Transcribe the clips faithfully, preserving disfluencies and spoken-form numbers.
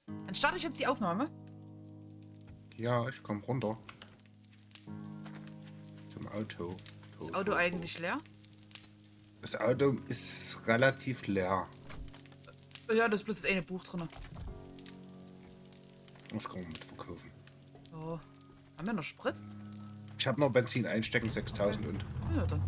Dann starte ich jetzt die Aufnahme. Ja, ich komme runter. Zum Auto. Ist das Auto eigentlich leer? Das Auto ist relativ leer. Ja, das ist bloß das eine Buch drin. Das kann man mitverkaufen. So. Haben wir noch Sprit? Ich habe noch Benzin einstecken, sechstausend Okay. und. Ja, dann.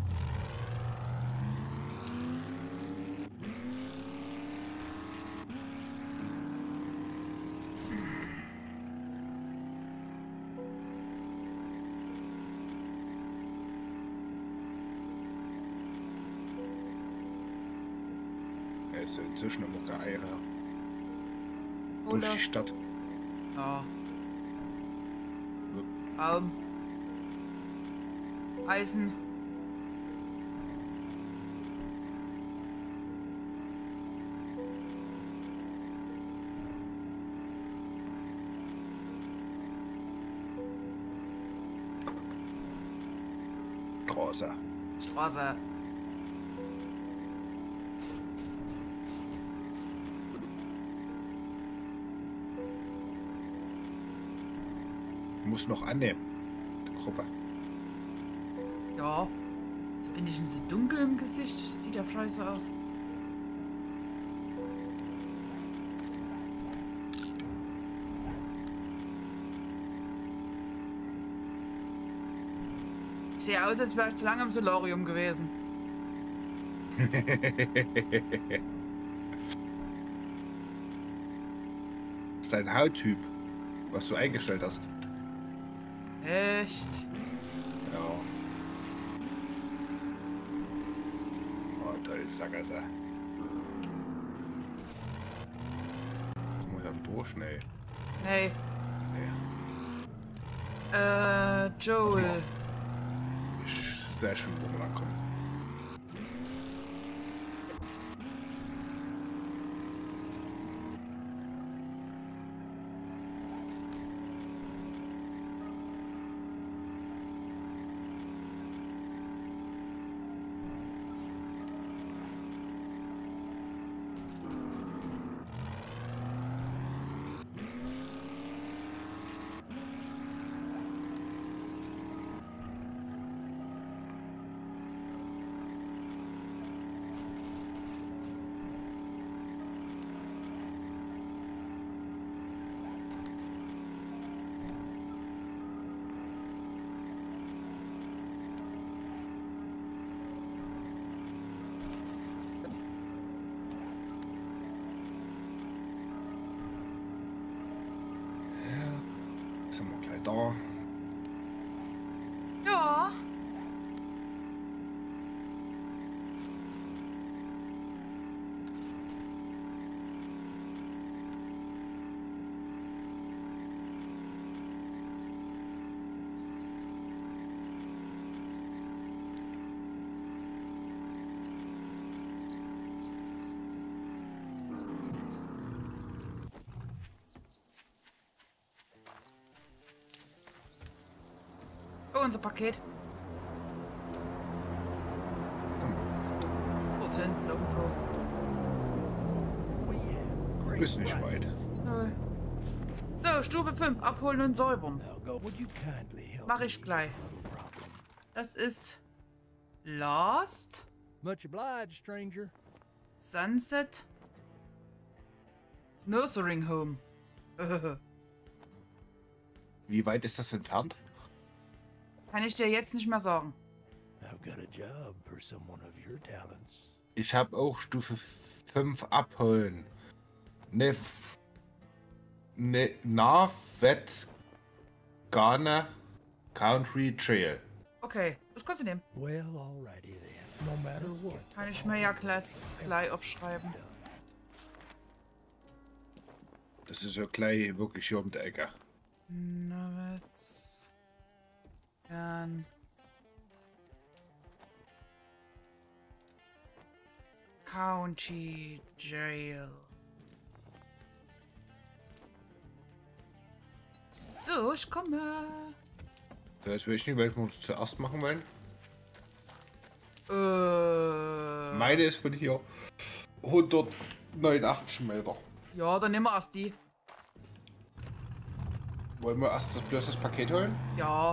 Er ist inzwischen immer geeiert. Durch Cola. die Stadt. Ja. Baum. Eisen. Straße. Straße. Muss noch annehmen. Die Gruppe. Ja. So bin ich denn so dunkel im Gesicht? Das sieht ja scheiße aus. Ich sehe aus, als wäre ich zu lange im Solarium gewesen. Das ist dein Hauttyp, was du eingestellt hast. Echt? Ja. Oh, toll, Sackgasse. Kommen wir da durch? Nee. Nee. Nee. Äh, Joel. Ich sehr schön, wo wir lang kommen. Sind wir gleich da. Ja. Oh, unser Paket. Dort hinten irgendwo. Ist nicht weit. Nö. So, Stufe fünf. Abholen und säubern. Mach ich gleich. Das ist Lost, Much obliged, stranger. Sunset, Nursing Home. Wie weit ist das entfernt? Kann ich dir jetzt nicht mehr sagen. I've got a job for someone of your talents. Ich habe auch Stufe fünf abholen. Ne. Ne. Narvet Ghana Country Trail. Okay, das kannst du nehmen. Well, alrighty then. No matter what. Kann ich mir ja gleich, gleich aufschreiben. Das ist ja gleich wirklich hier um die Ecke. Nuggets. Dann. County Jail. So, ich komme. Das weiß ich nicht, welchen wir zuerst machen wollen. Äh. Meine ist von hier hundertneunundachtzig Meter. Ja, dann nehmen wir erst die. Wollen wir erst das bloß das Paket holen? Ja.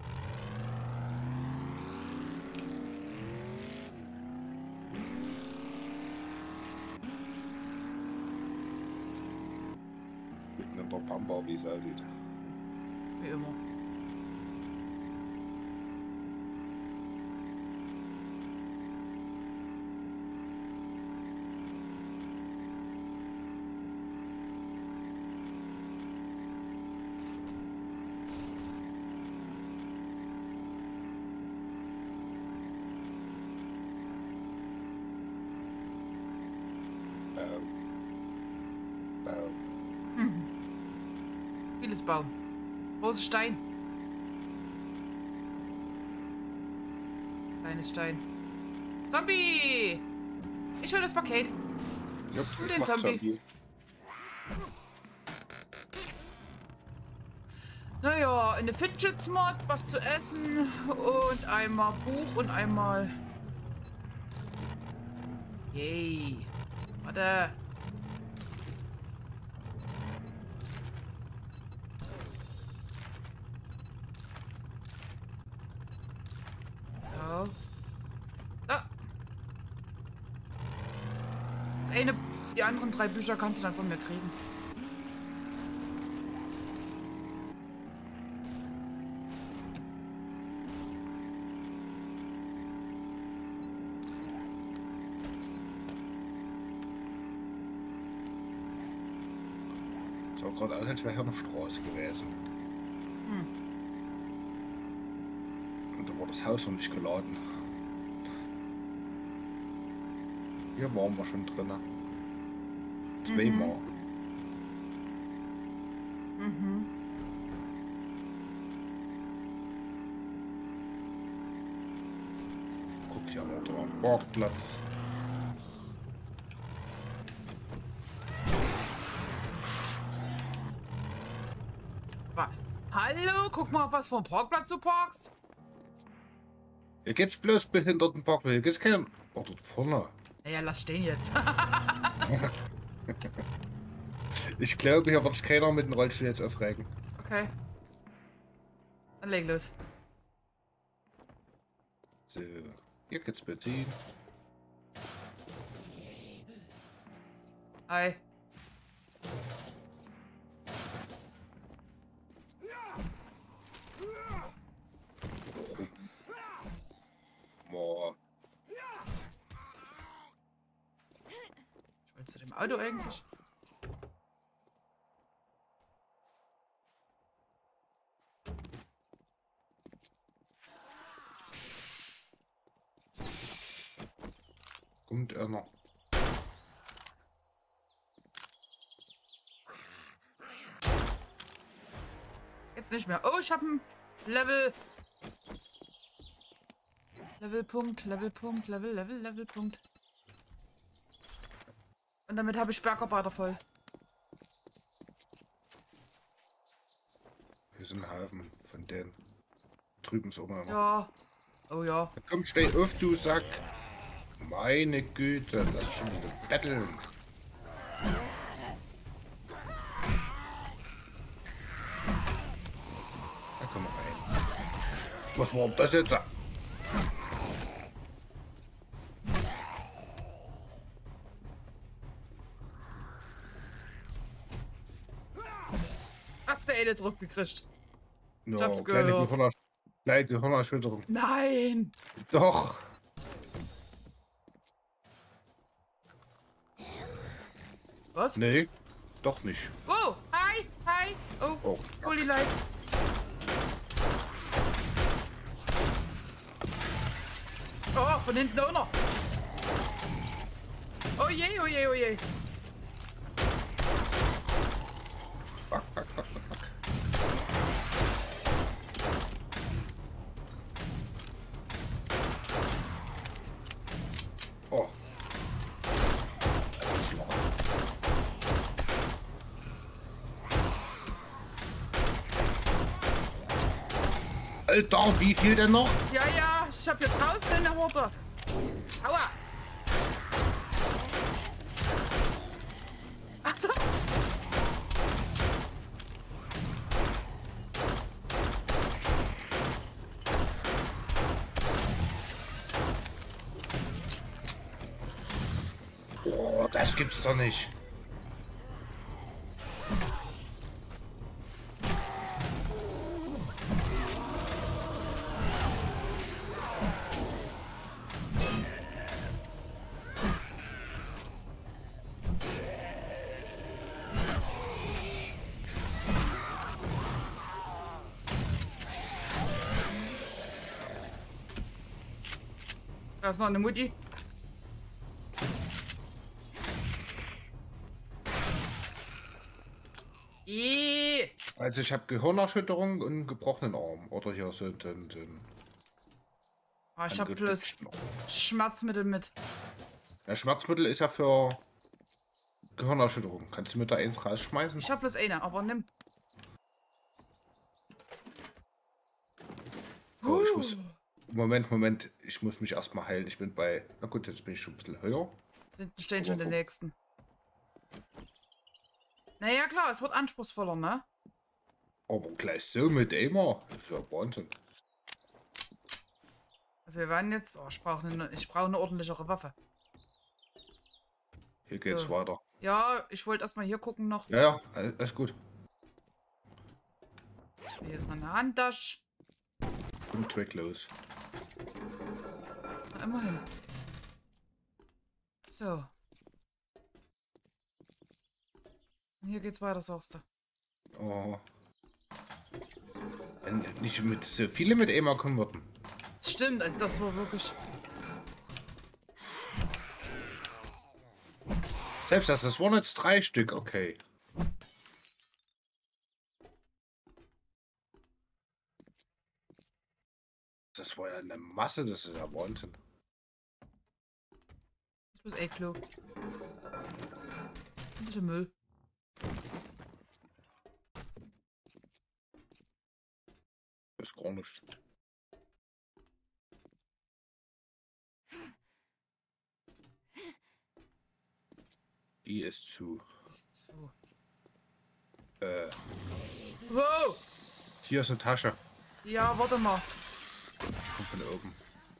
Mitten in der Pampa, wie es aussieht. Wie immer. Baum. Baum. Mhm. Vieles Baum. Großer Stein. Kleines Stein. Zombie! Ich hol das Paket. Jupp, Und ich den mach Zombie. Naja, eine Fidget-Mod, was zu essen und einmal Buch und einmal... Yay. Warte. So. Da. Das eine, die anderen drei Bücher kannst du dann von mir kriegen. So, gerade aus, als wäre hier eine Straße gewesen. Hm. Und da war das Haus noch nicht geladen. Hier waren wir schon drin. Zweimal. Mhm. Guck hier mal da. Parkplatz. Wa- Hallo, guck mal, auf was für ein Parkplatz du parkst. Hier geht's bloß Behindertenpark. Hier geht's keinen. Oh, dort vorne. Naja, lass stehen jetzt. Ich glaube, hier wird sich keiner mit dem Rollstuhl jetzt aufregen. Okay. Dann leg los. So, hier geht's Benzin. Hi. Boah. Ich wollte zu dem Auto eigentlich. Kommt er noch? Jetzt nicht mehr. Oh, ich habe ein Level. Levelpunkt, Levelpunkt, Level, Level, Levelpunkt. Und damit habe ich Bergarbeiter voll. Hier sind ein Haufen von denen. Drüben ist auch noch. Ja. Oh ja. Komm, steh auf, du Sack. Meine Güte, lass schon wieder betteln. Da komm mal rein. Was war das jetzt? Hast du eine drauf gekriegt? No, Ich hab's kleine gehört. Gehirner, kleine Gehirnerschütterung. Nein! Doch. Was? Nee, doch nicht. Oh, hi, hi. Oh, Oh, Holy Light. Oh, von hinten auch noch. Oh je, oh je, oh je. fuck, fuck, fuck, fuck, fuck. Oh. Alter, wie viel denn noch? Ja, ja, ich hab hier draußen in der Horde. Aua. Achtung. Das gibt's doch nicht. Da ist noch eine Mutti. Ihhh. Also ich habe Gehirnerschütterung und einen gebrochenen Arm. Oder hier so den... den Oh, ich habe bloß angespitzten Arm. Schmerzmittel mit. Ja, Schmerzmittel ist ja für Gehirnerschütterung. Kannst du mir da eins rausschmeißen? Ich habe bloß eine, aber nimm. Oh, ich muss... Moment, Moment. Ich muss mich erstmal heilen. Ich bin bei... Na gut, jetzt bin ich schon ein bisschen höher. Sind stehen schon die nächsten. Naja, klar, es wird anspruchsvoller, ne? Aber gleich so mit Aimer. Das ist ja Wahnsinn. Also wir werden jetzt... Oh, ich brauche eine, ich brauche eine ordentlichere Waffe. Hier geht's So. weiter. Ja, ich wollte erstmal hier gucken noch. Ja, ja, alles alles gut. Hier ist noch eine Handtasche. Und zwecklos. Na, immerhin. So. Und hier geht's weiter, sagst du. Oh. Wenn nicht mit so viele mit Aimer kommen würden. Das stimmt, also das war wirklich... Selbst das, das waren jetzt drei Stück, okay. Das war ja eine Masse, das ist ja Wahnsinn. Das ist eh klug. Ein bisschen Müll. Das ist gar nichts. Die ist zu. Ist zu. Äh, Wow! hier ist eine Tasche. Ja, warte mal. Kommt von oben.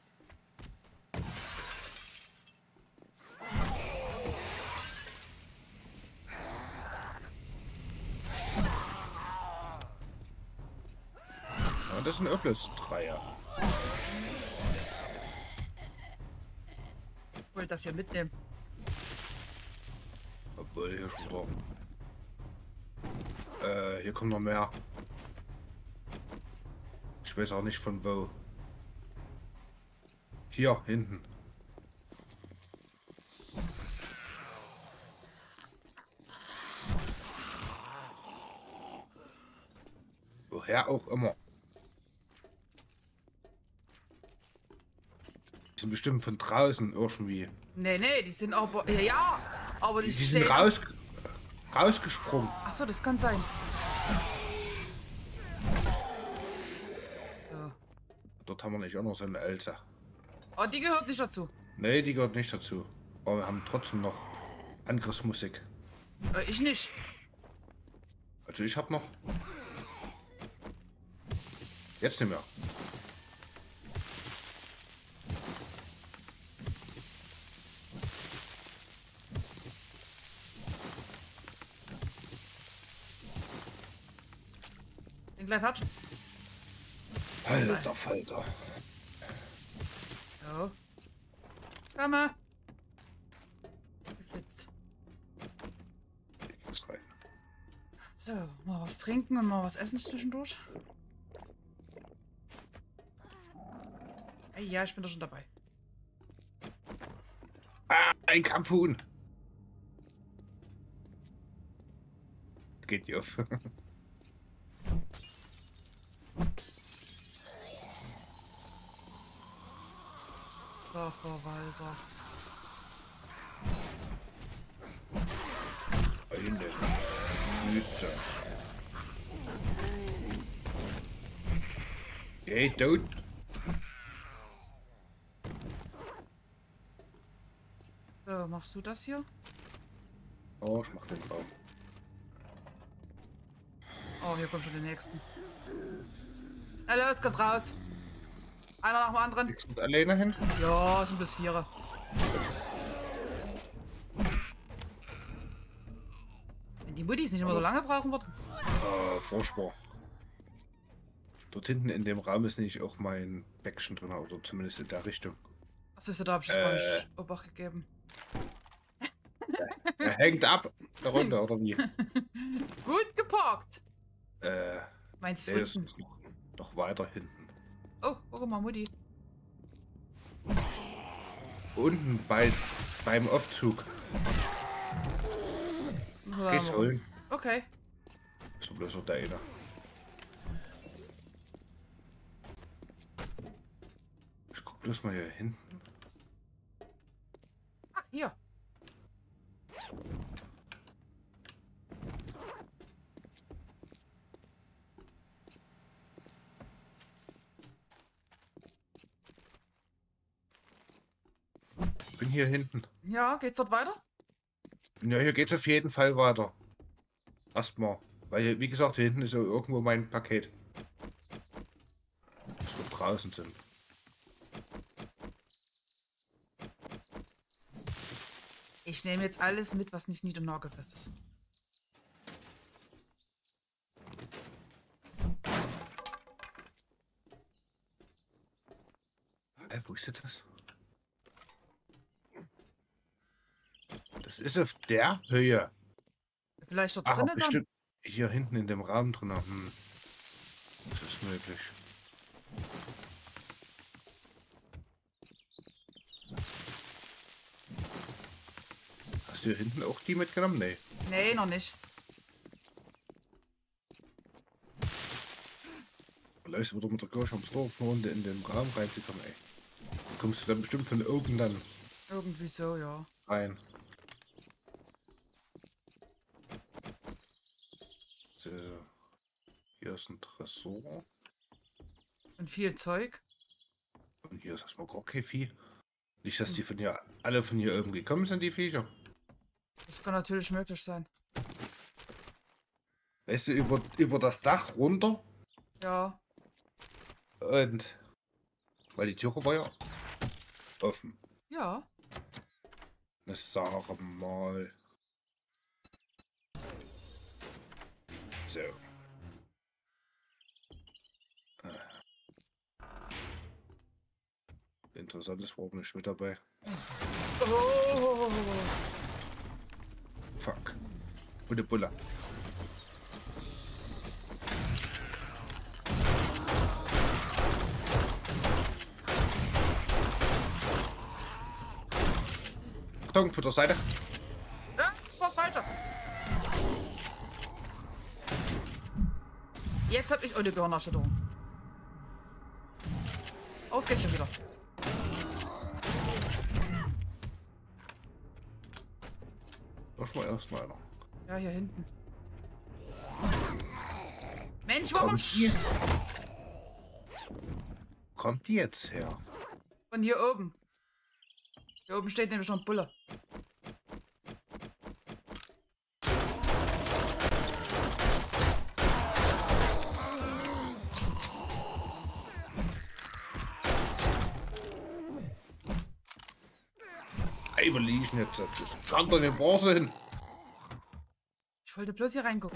Ja, das sind auch bloß Dreier. Ich wollte das hier mitnehmen. Obwohl, hier kommt noch... Äh, hier kommt noch mehr. Ich weiß auch nicht von wo. Hier, hinten. Woher auch immer. Die sind bestimmt von draußen irgendwie. Nee, nee, die sind aber... Ja, ja, aber die, Die, die stehen... sind raus, rausgesprungen. Achso, das kann sein. So. Dort haben wir nicht auch noch so eine Else. Oh, die gehört nicht dazu. Nee, die gehört nicht dazu. Aber wir haben trotzdem noch Angriffsmusik. Äh, ich nicht. Also ich hab noch. Jetzt nicht mehr. Bin gleich fertig. Alter Falter. So. Komm. Geflitzt. Jetzt rein. So, mal was trinken und mal was essen zwischendurch. Hey, ja, ich bin doch schon dabei. Ah, ein Kampfhuhn. Das geht nicht auf. So, Verwalter. Eine Güte. Hey, tot. So, machst du das hier? Oh, ich mach den Baum. Oh, hier kommen schon die nächsten. Na los, kommt raus. Einer nach dem anderen. Kriegst du mit alleine hin? Ja, es sind bloß Vierer. Buddies nicht immer so lange brauchen wird. Äh, furchtbar. Dort hinten in dem Raum ist nicht auch mein Päckchen drin, oder zumindest in der Richtung. Achso, da habe ich das Äh. gar nicht Obacht gegeben. Er hängt ab, darunter, oder wie? Gut geparkt. Äh, Meinst du nee, das unten? ist noch, noch weiter hinten. Oh, guck mal, Mutti. Unten bei, beim Aufzug. Geht's holen. Okay. So bloß noch der eine. Ich guck bloß mal hier hinten. Ach, hier. Bin hier hinten. Ja, geht's dort weiter? Ja, hier geht's auf jeden Fall weiter. Erstmal. Weil, hier, wie gesagt, hier hinten ist ja irgendwo mein Paket. Das wir draußen sind. Ich nehme jetzt alles mit, was nicht nied- und nagelfest ist. Äh, wo ist jetzt das? Das ist auf der Höhe. Vielleicht dort Ach, drinnen dann? bestimmt hier hinten in dem Rahmen drin. Hm. Das ist möglich. Hast du hier hinten auch die mitgenommen? Nee. Nee, noch nicht. Vielleicht wieder mit der Kirche ums Dorf eine Runde in den Rahmen reinzukommen, ey. Kommst du dann bestimmt von oben dann Irgendwie so, ja. rein. So. Hier ist ein Tresor. Und viel Zeug. Und hier ist erstmal gar kein Vieh. Nicht, dass die von hier alle von hier oben gekommen sind, die Viecher. Das kann natürlich möglich sein. Weißt du, über, über das Dach runter Ja. und weil die Türe war ja offen. Ja. Na, sag mal. So. Äh. Interessantes war nicht mit dabei. Oh. Fuck. Gute Bulle. Achtung, von der Seite. Ja, was weiter? Jetzt hab ich eine Gehirnerschütterung. Aus geht's schon wieder. Lass mal erstmal einer. Ja, hier hinten. Mensch, warum? Kommt die? Kommt die jetzt her? Von hier oben. Hier oben steht nämlich noch ein Bulle. Eiber liegen jetzt. Das kann doch nicht wahr sein. Ich wollte bloß hier reingucken.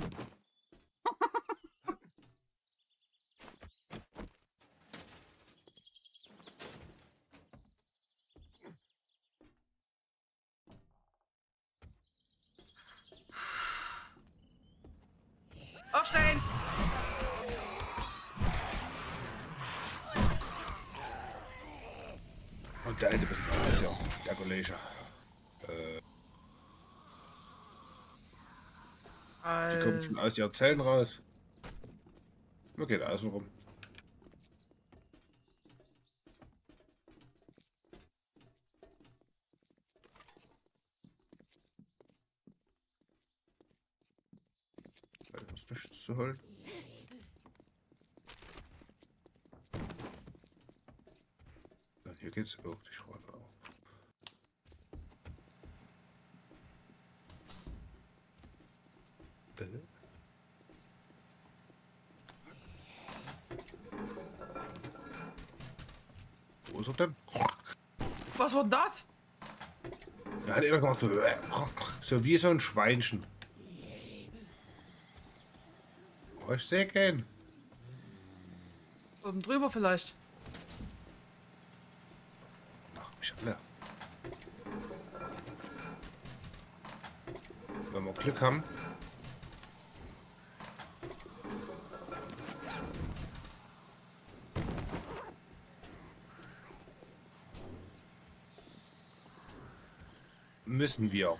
Aufstehen! Und der eine ist ja der Kollege. Äh, die kommt schon aus ihren Zellen raus. Wir gehen außen rum. Da ist nichts zu holen. Und hier geht's auch nicht weiter. Äh? Wo ist er denn? Was war denn das? Er hat immer gemacht so, so wie so ein Schweinchen. Oh, ich sehe keinen. Oben drüber vielleicht. Ach, ich alle. Wenn wir Glück haben. Müssen wir.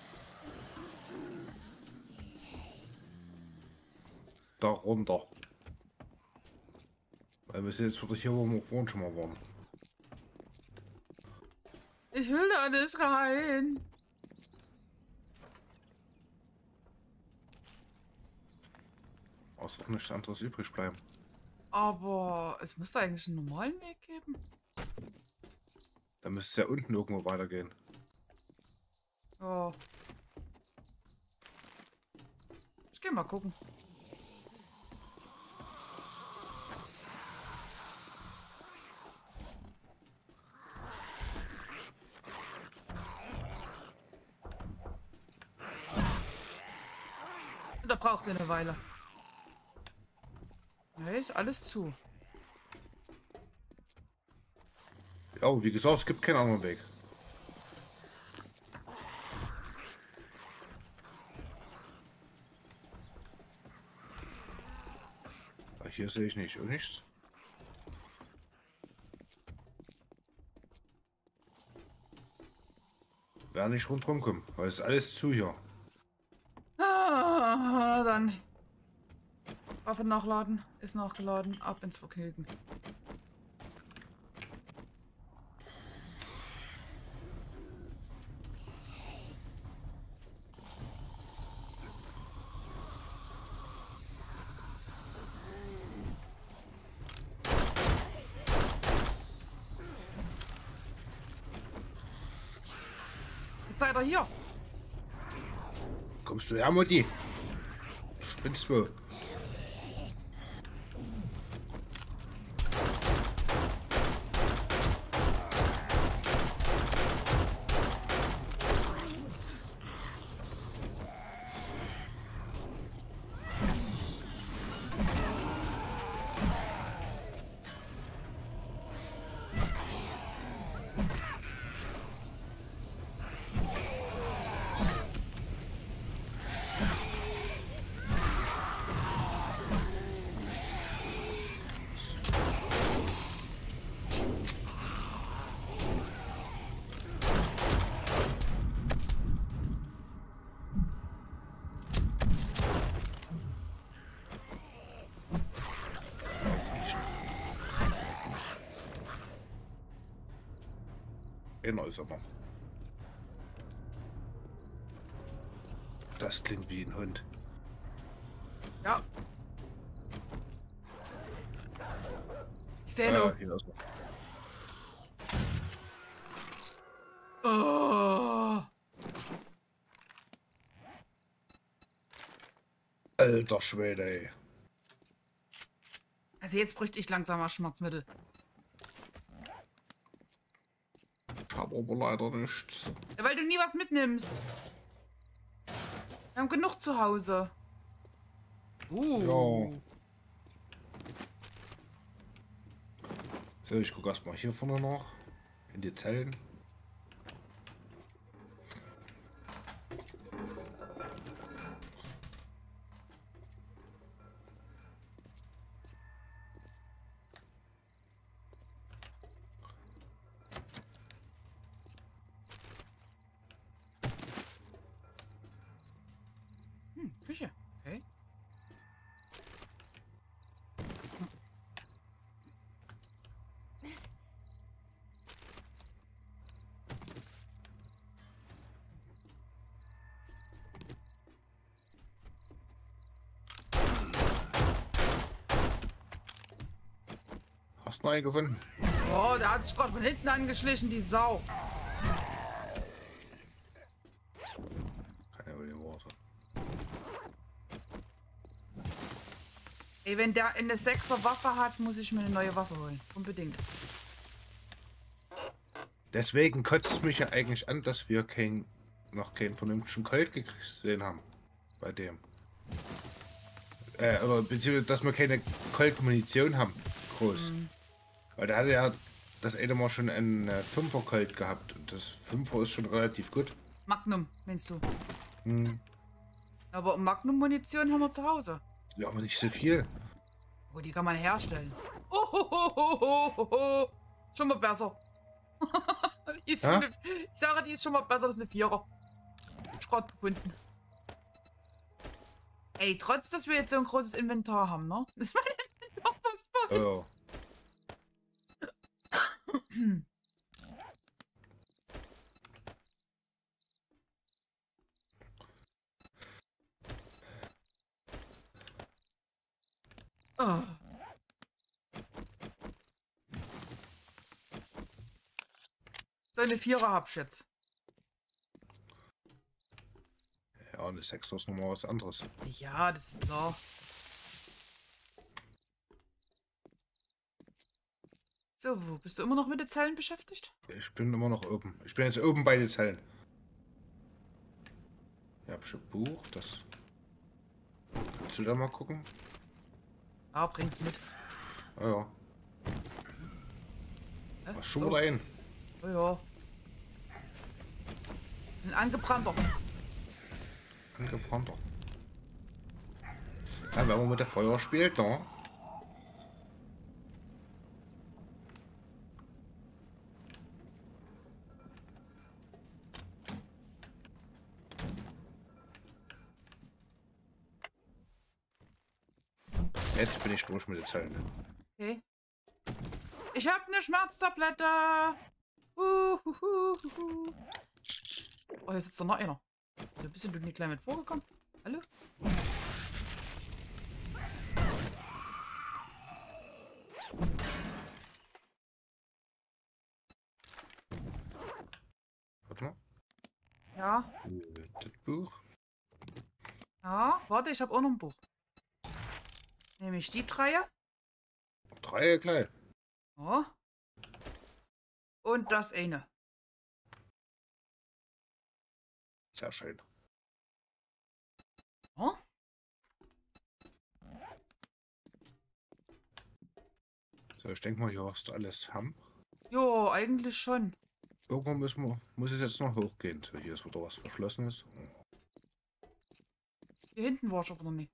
Da runter. Weil wir sind jetzt wieder hier, wo wir vorhin schon mal waren. Ich will da nicht rein. Außer nichts anderes übrig bleiben. Aber es müsste eigentlich einen normalen Weg geben. Da müsste es ja unten irgendwo weitergehen. Ja. Ich geh mal gucken. Da braucht ihr eine Weile. Nee, ist alles zu. Ja, wie gesagt, es gibt keinen anderen Weg. Hier sehe ich nicht, oder nichts. Werde nicht rundherum kommen, weil es ist alles zu hier. Ah, dann. Waffe nachladen. Ist nachgeladen. Ab ins Vergnügen. Jetzt seid ihr hier. Kommst du her, Mutti? Du spinnst wohl. Einer ist aber. Das klingt wie ein Hund. Ja. Ich sehe Äh, nur. hier ist er. Oh. Alter Schwede, ey. Also jetzt bräuchte ich langsam mal Schmerzmittel. Ich habe aber leider nichts. Ja, weil du nie was mitnimmst. Wir haben genug zu Hause. Uh. Ja. So, ich gucke erstmal hier vorne noch. In die Zellen. Hm, Küche. Okay. Hast du noch einen gefunden? Oh, der hat sich gerade von hinten angeschlichen, die Sau. Keine über die Worte. Ey, wenn der eine sechser Waffe hat, muss ich mir eine neue Waffe holen. Unbedingt. Deswegen kotzt es mich ja eigentlich an, dass wir kein, noch keinen vernünftigen Colt gesehen haben. Bei dem. Äh, oder beziehungsweise, dass wir keine Colt-Munition haben. Groß. Mhm. Weil da hatte ja das eine Mal schon ein äh, fünfer Colt gehabt. Und das Fünfer ist schon relativ gut. Magnum, meinst du? Hm. Aber Magnum-Munition haben wir zu Hause. Ja, aber nicht so viel. Oh, die kann man herstellen. Oh, ho, ho, ho, ho, ho. Schon mal besser. Die ist eine, ich sage, die ist schon mal besser als eine Vierer. Hab ich gerade gefunden. Ey, trotz, dass wir jetzt so ein großes Inventar haben, ne? Ist mein Inventar fast voll. Oh. Oh. So eine Vierer hab ich jetzt. Ja, eine Sechser ist nochmal was anderes. Ja, das ist klar. So, wo bist du immer noch mit den Zellen beschäftigt? Ich bin immer noch oben. Ich bin jetzt oben bei den Zellen. Ich hab schon Buch, das. Willst du da mal gucken? Ah, bring's mit. Ah ja. Äh? Was schon Oh. wieder ein? Oh ja. Ein angebrannter. Angebrannter. Ja, wenn man mit der Feuer spielt, ne? Jetzt bin ich durch mit den Zellen. Okay. Ich hab eine Schmerztablette. Uhuhuhu. Oh, hier sitzt doch noch einer. Da bist du nicht gleich mit vorgekommen? Hallo? Warte mal. Ja. Das Buch. Ja, warte, ich habe auch noch ein Buch. Nehme ich die Dreie. Drei gleich. Oh. Und das eine. Sehr schön. Oh? So, ich denke mal, hier hast du alles haben. Jo, eigentlich schon. Irgendwann müssen wir, muss es jetzt noch hochgehen. So, hier ist wieder was Verschlossenes. Hier hinten war ich aber noch nicht.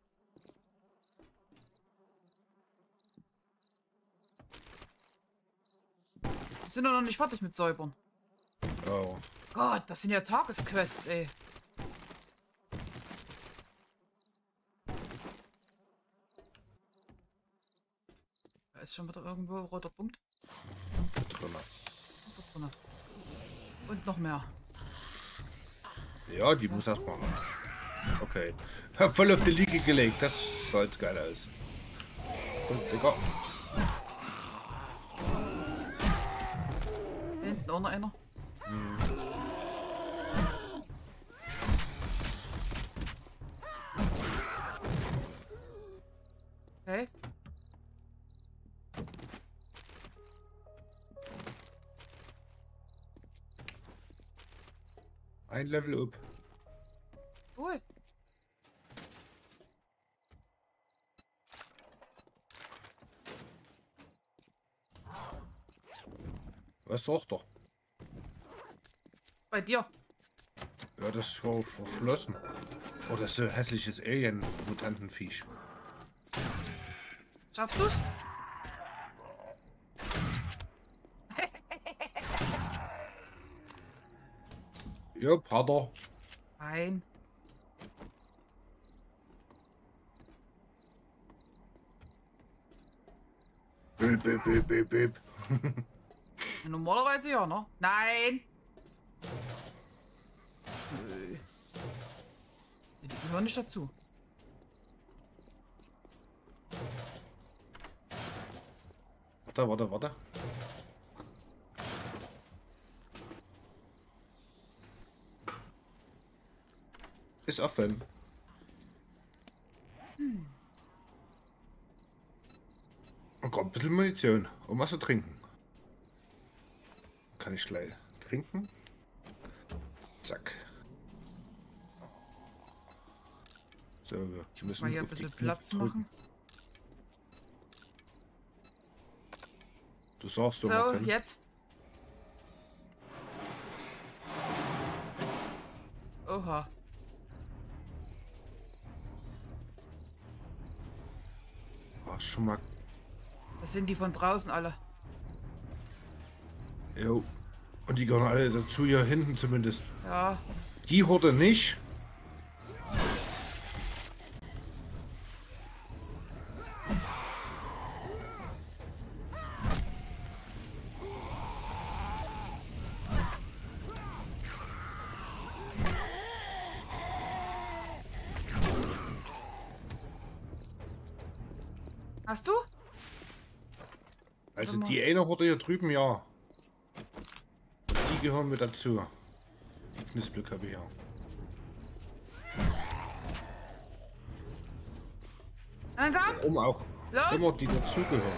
Wir sind doch noch nicht fertig mit Säubern. Oh. Gott, das sind ja Tagesquests, ey. Da ist schon wieder irgendwo ein roter Punkt. Drin. Da drinne. Und noch mehr. Ja, die muss erst machen. Okay. Hab voll auf die Liege gelegt. Das sah jetzt geil aus. Und, Digga. Da hinten auch noch einer. Hm. Okay. Ein Level up. Cool. Was doch doch? Bei dir. Ja, das war verschlossen. Oh, das ist so ein hässliches Alien-Mutantenviech. Schaffst du's? Ja, Pater. Nein. Bip, bip, bip, bip, bip. Normalerweise ja, ne? Nein! Nö. Die gehören nicht dazu. Warte, warte, warte. Ist offen. Hm. Und kommt ein bisschen Munition, um was zu trinken. Kann ich gleich trinken. Zack. So, So, wir Ich muss mal hier ein auf die bisschen Knöpfe Platz drücken. machen. Du sagst doch So, mal, können. jetzt. Oha. War schon mal. Das sind die von draußen alle. Jo. Und die gehören alle dazu, hier hinten zumindest. Ja. Die Horde nicht. Hast du? Also Warte mal. die eine Horde hier drüben, ja. Die gehören mit dazu. Die Knispelköpfe hier. Angang? Um auch Los! immer die dazugehören.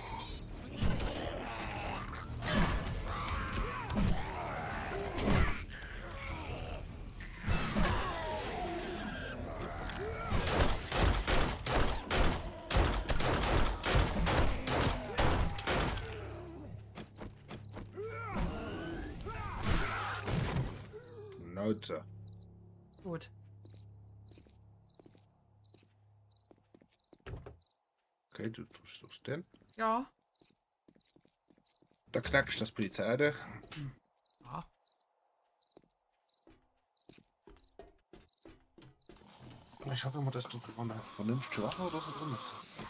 Schnauze. Gut. Okay, du tust das denn? Ja. Da knackst das Polizeiauto. Ja. Ich hoffe mal, dass du eine vernünftige Waffe oder so drin ist.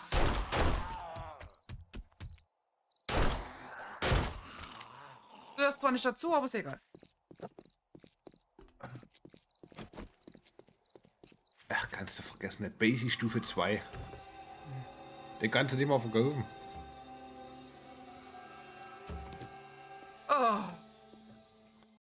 Du gehörst zwar nicht dazu, aber ist egal. Ach, kannst du vergessen, eine Basic Stufe zwei. Den kannst du nicht mal verkaufen.